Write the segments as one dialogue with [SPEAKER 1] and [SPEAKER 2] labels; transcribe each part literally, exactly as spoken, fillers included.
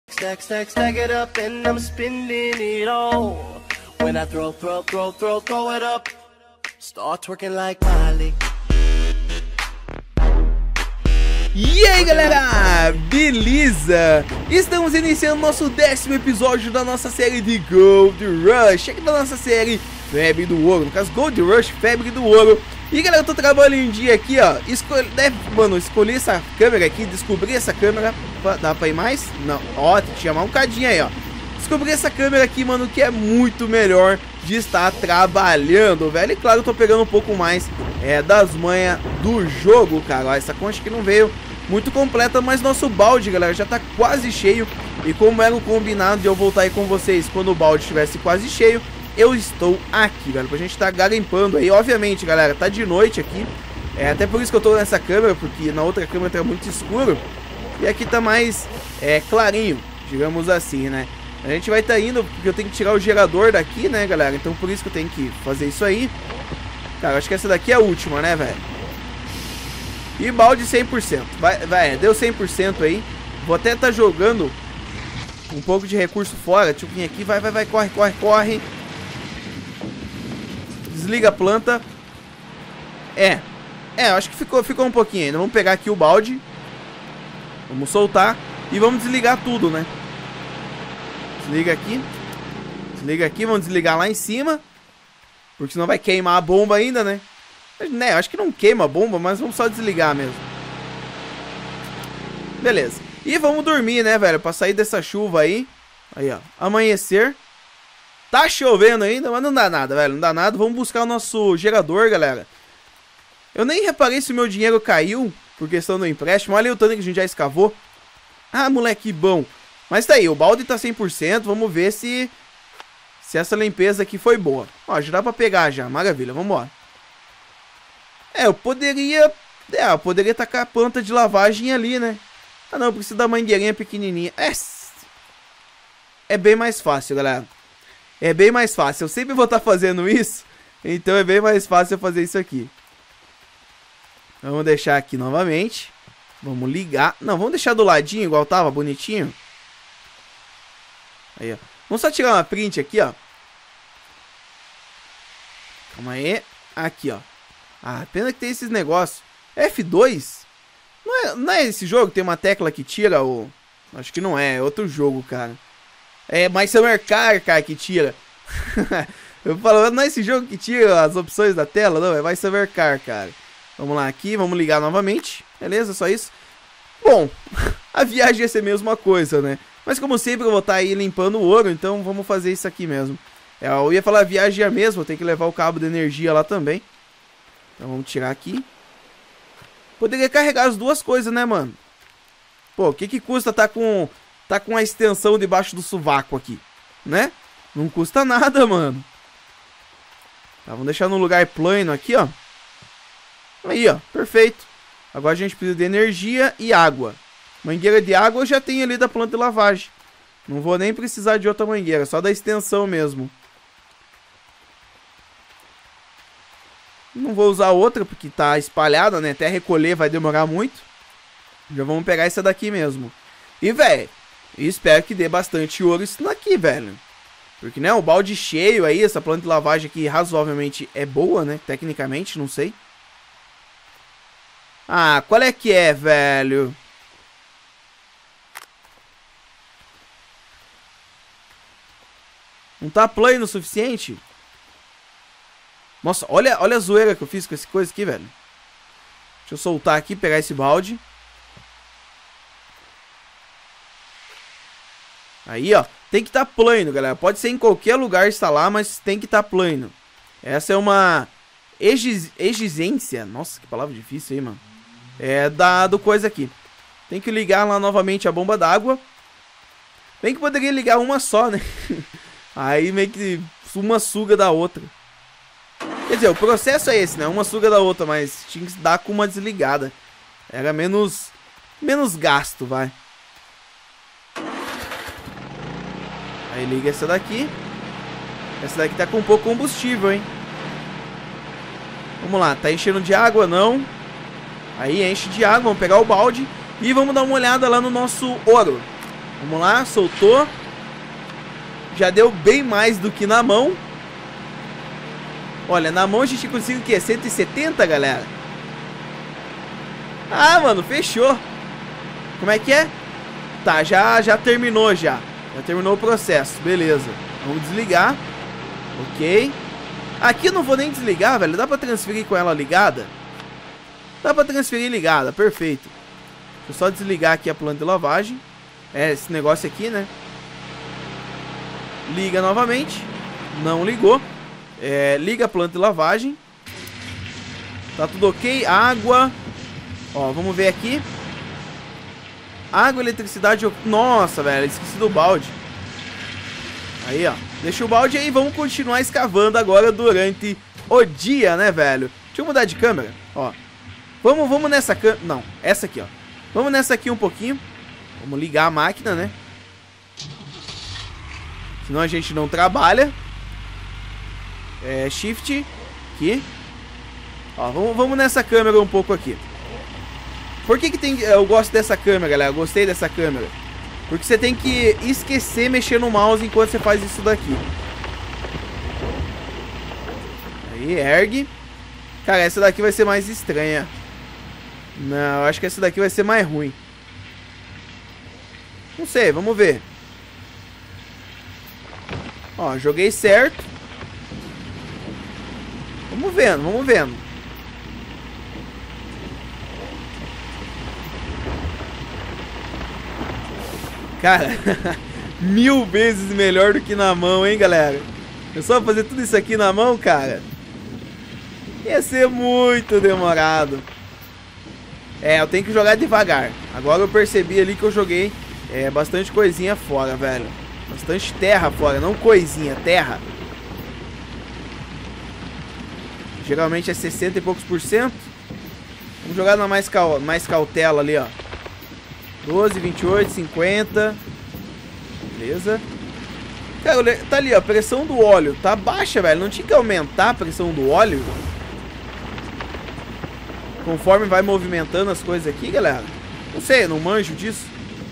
[SPEAKER 1] Stack, stack, stack it up and I'm spending it all. When I throw, throw, throw, throw, throw it up, start twerking like Miley.
[SPEAKER 2] E aí galera, beleza? Estamos iniciando nosso décimo episódio da nossa série de Gold Rush, aqui da nossa série Febre do Ouro, no caso Gold Rush, Febre do Ouro. E galera, eu tô trabalhando em dia aqui, ó, escolhi, deve, mano, escolhi essa câmera aqui, descobri essa câmera, dá pra ir mais? Não, ó, tem que chamar um cadinho aí, ó. Descobri essa câmera aqui, mano, que é muito melhor de estar trabalhando, velho. E claro, eu tô pegando um pouco mais é, das manhas do jogo, cara. Ó, essa concha que não veio muito completa, mas nosso balde, galera, já tá quase cheio. E como era o combinado de eu voltar aí com vocês quando o balde estivesse quase cheio, eu estou aqui, velho, pra gente tá garimpando aí. Obviamente, galera, tá de noite aqui. É até por isso que eu tô nessa câmera, porque na outra câmera tá muito escuro. E aqui tá mais é, clarinho, digamos assim, né? A gente vai estar tá indo, porque eu tenho que tirar o gerador daqui, né, galera? Então por isso que eu tenho que fazer isso aí. Cara, acho que essa daqui é a última, né, velho? E balde cem por cento. Vai, vai, deu cem por cento aí. Vou até estar tá jogando um pouco de recurso fora. Deixa eu vir aqui. Vai, vai, vai. Corre, corre, corre. Desliga a planta. É. É, acho que ficou, ficou um pouquinho ainda. Vamos pegar aqui o balde. Vamos soltar. E vamos desligar tudo, né? Desliga aqui. Desliga aqui. Vamos desligar lá em cima. Porque senão vai queimar a bomba ainda, né? Né, acho que não queima a bomba, mas vamos só desligar mesmo. Beleza. E vamos dormir, né, velho? Pra sair dessa chuva aí. Aí, ó. Amanhecer. Tá chovendo ainda, mas não dá nada, velho. Não dá nada. Vamos buscar o nosso gerador, galera. Eu nem reparei se o meu dinheiro caiu por questão do empréstimo. Olha o tanto que a gente já escavou. Ah, moleque bom. Mas tá aí, o balde tá cem por cento. Vamos ver se Se essa limpeza aqui foi boa. Ó, já dá pra pegar já. Maravilha, vamos embora. É, eu poderia... É, eu poderia tacar a planta de lavagem ali, né? Ah, não, precisa da mangueirinha pequenininha. É... É bem mais fácil, galera. É bem mais fácil. Eu sempre vou estar fazendo isso. Então é bem mais fácil eu fazer isso aqui. Vamos deixar aqui novamente. Vamos ligar. Não, vamos deixar do ladinho, igual tava, bonitinho. Aí, ó. Vamos só tirar uma print aqui, ó. Calma aí. Aqui, ó. Ah, pena que tem esses negócios. F dois? Não é, não é esse jogo que tem uma tecla que tira o... Acho que não é, é outro jogo, cara. É My Summer Car, cara, que tira. Eu falo, não é esse jogo que tira as opções da tela, não, é My Summer Car, cara. Vamos lá aqui, vamos ligar novamente. Beleza, só isso. Bom, a viagem ia ser a mesma coisa, né? Mas como sempre eu vou estar aí limpando o ouro, então vamos fazer isso aqui mesmo. É, eu ia falar a viagem é mesmo, vou ter que levar o cabo de energia lá também. Então vamos tirar aqui. Poderia carregar as duas coisas, né, mano? Pô, o que que custa tá com, tá com a extensão debaixo do sovaco aqui, né? Não custa nada, mano. Tá, vamos deixar no lugar plano aqui, ó. Aí, ó, perfeito. Agora a gente precisa de energia e água. Mangueira de água eu já tenho ali da planta de lavagem. Não vou nem precisar de outra mangueira, só da extensão mesmo. Não vou usar outra porque tá espalhada, né? Até recolher vai demorar muito. Já vamos pegar essa daqui mesmo. E, velho, espero que dê bastante ouro isso daqui, velho. Porque, né, o balde cheio aí, essa planta de lavagem aqui razoavelmente é boa, né? Tecnicamente, não sei. Ah, qual é que é, velho? Não tá plano o suficiente? Nossa, olha, olha a zoeira que eu fiz com essa coisa aqui, velho. Deixa eu soltar aqui, pegar esse balde. Aí, ó. Tem que estar tá plano, galera. Pode ser em qualquer lugar instalar, mas tem que estar tá plano. Essa é uma exiz, exigência. Nossa, que palavra difícil aí, mano. É da, do coisa aqui. Tem que ligar lá novamente a bomba d'água. Bem que poderia ligar uma só, né? Aí meio que uma suga da outra. Quer dizer, o processo é esse, né? Uma suga da outra, mas tinha que dar com uma desligada. Era menos, menos gasto, vai. Aí liga essa daqui. Essa daqui tá com pouco combustível, hein? Vamos lá, tá enchendo de água, não? Aí enche de água, vamos pegar o balde. E vamos dar uma olhada lá no nosso ouro. Vamos lá, soltou. Já deu bem mais do que na mão. Olha, na mão a gente conseguiu o quê? cento e setenta, galera? Ah, mano, fechou. Como é que é? Tá, já, já terminou já. Já terminou o processo, beleza. Vamos desligar. Ok. Aqui eu não vou nem desligar, velho. Dá pra transferir com ela ligada? Dá pra transferir ligada, perfeito. Deixa eu só desligar aqui a planta de lavagem. É, esse negócio aqui, né? Liga novamente. Não ligou. É, liga a planta de lavagem. Tá tudo ok. Água. Ó, vamos ver aqui. Água, eletricidade. Nossa, velho, esqueci do balde. Aí, ó. Deixa o balde aí. Vamos continuar escavando agora durante o dia, né, velho? Deixa eu mudar de câmera. Ó. Vamos, vamos nessa câmera. Não, essa aqui, ó. Vamos nessa aqui um pouquinho. Vamos ligar a máquina, né? Senão a gente não trabalha. É, shift. Aqui. Ó, vamos, vamos nessa câmera um pouco aqui. Por que que tem... Eu gosto dessa câmera, galera. Eu gostei dessa câmera. Porque você tem que esquecer mexer no mouse enquanto você faz isso daqui. Aí, ergue. Cara, essa daqui vai ser mais estranha. Não, eu acho que essa daqui vai ser mais ruim. Não sei, vamos ver. Ó, joguei certo. Vamos vendo, vamos vendo. Cara, mil vezes melhor do que na mão, hein, galera? Eu só fazer tudo isso aqui na mão, cara, ia ser muito demorado. É, eu tenho que jogar devagar. Agora eu percebi ali que eu joguei é, bastante coisinha fora, velho. Bastante terra fora, não coisinha, terra. Geralmente é sessenta e poucos por cento. Vamos jogar na mais, cal mais cautela ali, ó. doze, vinte e oito, cinquenta. Beleza. Cara, tá ali, ó. A pressão do óleo tá baixa, velho. Não tinha que aumentar a pressão do óleo conforme vai movimentando as coisas aqui, galera. Não sei, não manjo disso.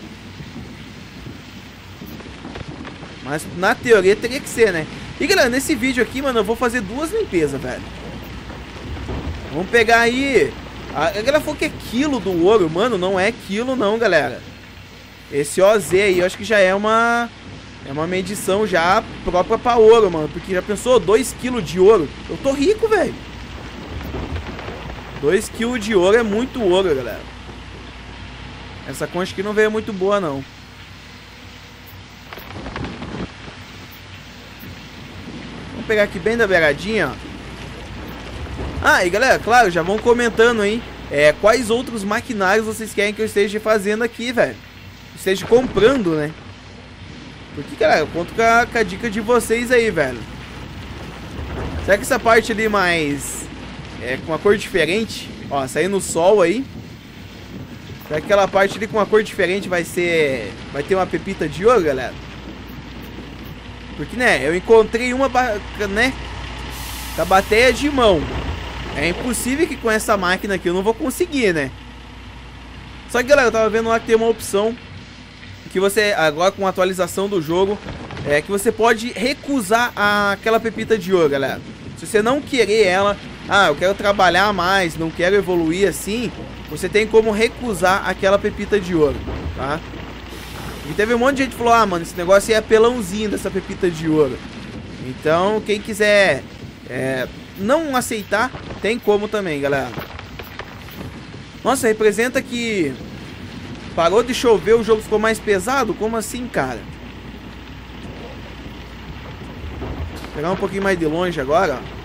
[SPEAKER 2] Mas na teoria teria que ser, né? E galera, nesse vídeo aqui, mano, eu vou fazer duas limpezas, velho. Vamos pegar aí. A galera falou que é quilo do ouro. Mano, não é quilo não, galera. Esse O Z aí, eu acho que já é uma... É uma medição já própria pra ouro, mano. Porque já pensou, dois quilos de ouro. Eu tô rico, velho. dois quilos de ouro é muito ouro, galera. Essa concha aqui não veio muito boa, não. Vamos pegar aqui bem da beiradinha, ó. Ah, e galera, claro, já vão comentando aí é, quais outros maquinários vocês querem que eu esteja fazendo aqui, velho. Esteja comprando, né? Porque, galera, eu conto com a, com a dica de vocês aí, velho. Será que essa parte ali mais... É, com uma cor diferente? Ó, saindo no sol aí. Será que aquela parte ali com uma cor diferente vai ser... Vai ter uma pepita de ouro, galera? Porque, né, eu encontrei uma, né, com a bateria de mão. É impossível que com essa máquina aqui eu não vou conseguir, né? Só que, galera, eu tava vendo lá que tem uma opção que você, agora com a atualização do jogo, é que você pode recusar a, aquela pepita de ouro, galera. Se você não querer ela, ah, eu quero trabalhar mais, não quero evoluir assim, você tem como recusar aquela pepita de ouro, tá? E teve um monte de gente que falou, ah, mano, esse negócio aí é pelãozinho dessa pepita de ouro. Então, quem quiser... É, não aceitar, tem como também, galera. Nossa, representa que parou de chover, o jogo ficou mais pesado? Como assim, cara? Vou pegar um pouquinho mais de longe agora, ó.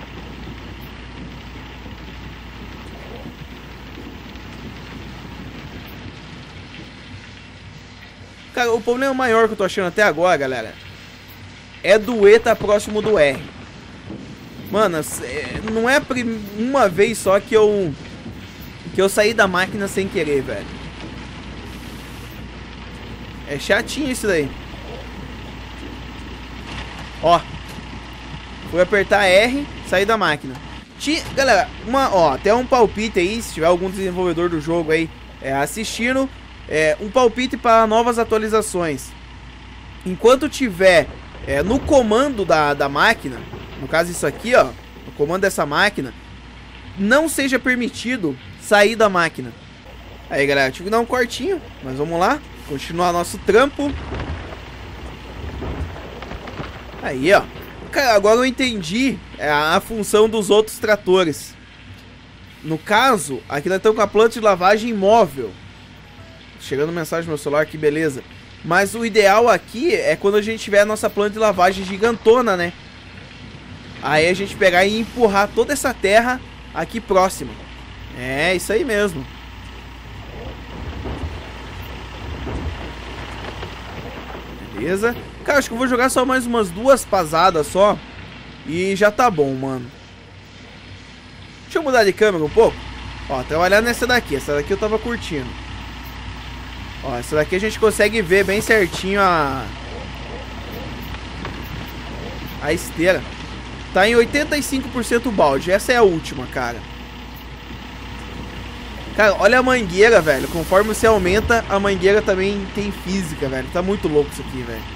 [SPEAKER 2] Cara, o problema maior que eu tô achando até agora, galera, é do E tá próximo do R. Mano, não é uma vez só que eu que eu saí da máquina sem querer, velho. É chatinho isso daí. Ó, fui apertar R, sair da máquina. Ti, galera, uma, ó, até um palpite aí, se tiver algum desenvolvedor do jogo aí é, assistindo, é, um palpite para novas atualizações. Enquanto tiver é, no comando da, da máquina, no caso isso aqui, ó, no comando dessa máquina, não seja permitido sair da máquina. Aí, galera, tive que dar um cortinho, mas vamos lá, continuar nosso trampo. Aí, ó. Cara, agora eu entendi a, a função dos outros tratores. No caso, aqui nós estamos com a planta de lavagem móvel. Chegando mensagem no meu celular, que beleza. Mas o ideal aqui é quando a gente tiver a nossa planta de lavagem gigantona, né? Aí a gente pegar e empurrar toda essa terra aqui próxima. É, isso aí mesmo. Beleza. Cara, acho que eu vou jogar só mais umas duas pasadas só. E já tá bom, mano. Deixa eu mudar de câmera um pouco. Ó, trabalhar nessa daqui. Essa daqui eu tava curtindo. Ó, essa daqui a gente consegue ver bem certinho a... A esteira. Tá em oitenta e cinco por cento o balde. Essa é a última, cara. Cara, olha a mangueira, velho. Conforme você aumenta, a mangueira também tem física, velho. Tá muito louco isso aqui, velho.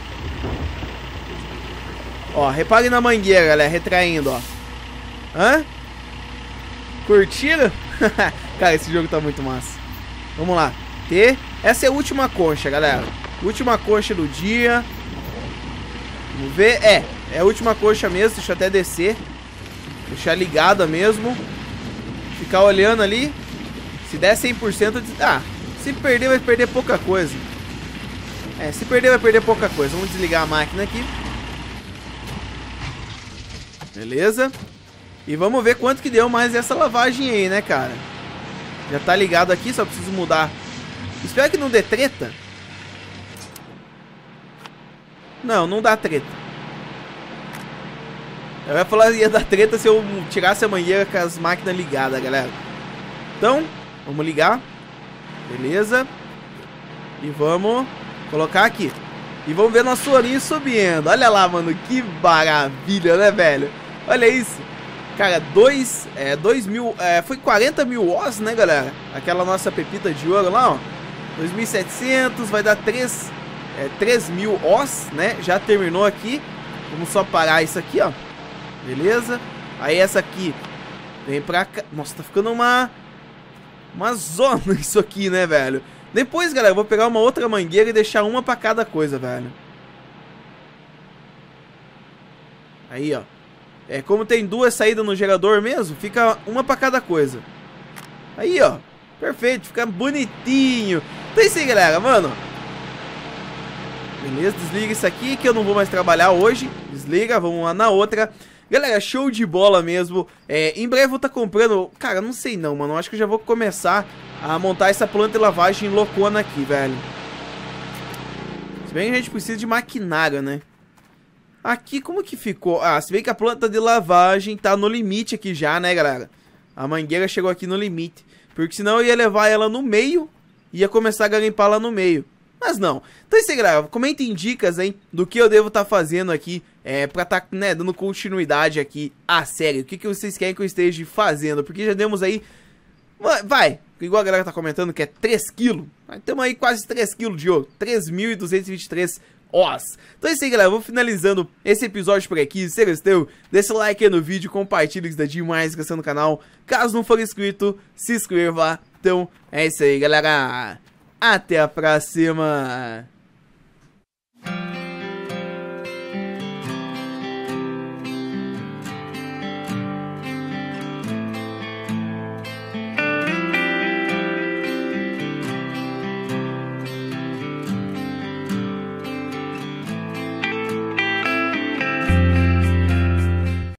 [SPEAKER 2] Ó, repare na mangueira, galera. Retraindo, ó. Hã? Curtiram? Cara, esse jogo tá muito massa. Vamos lá. T. Essa é a última concha, galera. Última concha do dia. Vamos ver. É, é a última concha mesmo. Deixa eu até descer. Deixar ligada mesmo. Ficar olhando ali. Se der cem por cento... Ah, se perder vai perder pouca coisa. É, se perder vai perder pouca coisa. Vamos desligar a máquina aqui. Beleza. E vamos ver quanto que deu mais essa lavagem aí, né, cara? Já tá ligado aqui, só preciso mudar. Espero que não dê treta. Não, não dá treta. Eu ia falar que ia dar treta se eu tirasse a mangueira com as máquinas ligadas, galera. Então, vamos ligar. Beleza. E vamos colocar aqui. E vamos ver nosso olhinho subindo. Olha lá, mano, que maravilha, né, velho? Olha isso. Cara, dois, é, dois mil, é, foi quarenta mil oz, né, galera? Aquela nossa pepita de ouro lá, ó. dois mil e setecentos, vai dar três, é, três mil oz, né? Já terminou aqui. Vamos só parar isso aqui, ó. Beleza. Aí essa aqui vem pra cá. Nossa, tá ficando uma... Uma zona isso aqui, né, velho? Depois, galera, eu vou pegar uma outra mangueira e deixar uma pra cada coisa, velho. Aí, ó. É, como tem duas saídas no gerador mesmo, fica uma pra cada coisa. Aí, ó. Perfeito, fica bonitinho. Então é isso aí, galera, mano. Beleza, desliga isso aqui que eu não vou mais trabalhar hoje. Desliga, vamos lá na outra. Galera, show de bola mesmo. É, em breve eu vou estar tá comprando... Cara, não sei não, mano. Acho que eu já vou começar a montar essa planta de lavagem loucona aqui, velho. Se bem que a gente precisa de maquinário, né? Aqui, como que ficou? Ah, se bem que a planta de lavagem tá no limite aqui já, né, galera? A mangueira chegou aqui no limite. Porque senão eu ia levar ela no meio e ia começar a garimpar lá no meio. Mas não. Então é isso aí, galera. Comentem dicas, hein, do que eu devo estar tá fazendo aqui é, pra estar, tá, né, dando continuidade aqui à série. O que, que vocês querem que eu esteja fazendo? Porque já demos aí... Vai, igual a galera tá comentando que é três quilos. Temos aí quase três quilos de ouro. três mil duzentos e vinte e três oz. Então é isso aí, galera. Vou finalizando esse episódio por aqui. Se você gostou, deixa o like aí no vídeo, compartilha, isso dá demais, inscreva no canal. Caso não for inscrito, se inscreva. Então é isso aí, galera. Até a próxima.